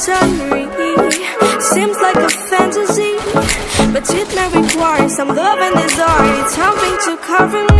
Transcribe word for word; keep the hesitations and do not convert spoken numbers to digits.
necessary. Seems like a fantasy, but it may require some love and desire. It's something to cover